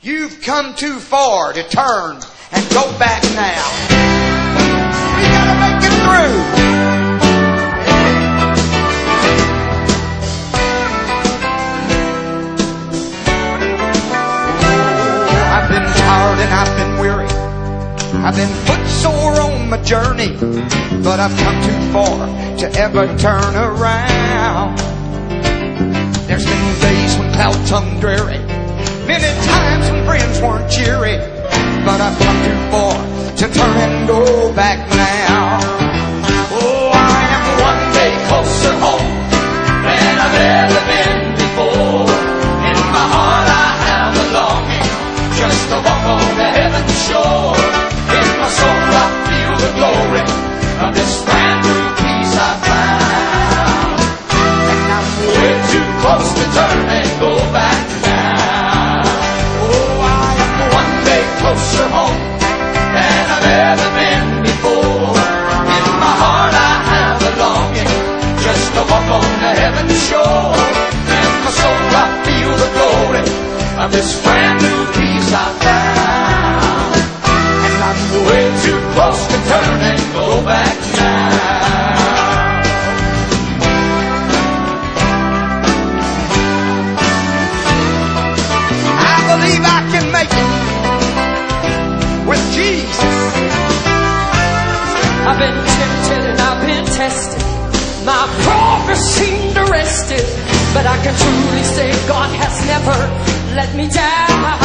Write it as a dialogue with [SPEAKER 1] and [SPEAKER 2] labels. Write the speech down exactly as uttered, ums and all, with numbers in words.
[SPEAKER 1] You've come too far to turn and go back now. We gotta make it through. Oh, I've been tired and I've been weary. I've been footsore on my journey, but I've come too far to ever turn around. There's been days when clouds hung dreary, many times when friends weren't cheery, but I've come too far to turn and go back now. Oh, I am one day closer home than I've ever been before. In my heart I have a longing just to walk on the heaven's shore. In my soul I feel the glory of this brand new peace I found. And I'm way too close to turn and go back now. Oh, I am one day closer home than I've ever been before. In my heart I have a longing just to walk on the heaven's shore. In my soul I feel the glory of this brand new peace I found. And I'm way too close to turn and go back now. I believe I can make it with Jesus.
[SPEAKER 2] I've been tempted and I've been tested. My progress seemed arrested, but I can truly say God has never let me down.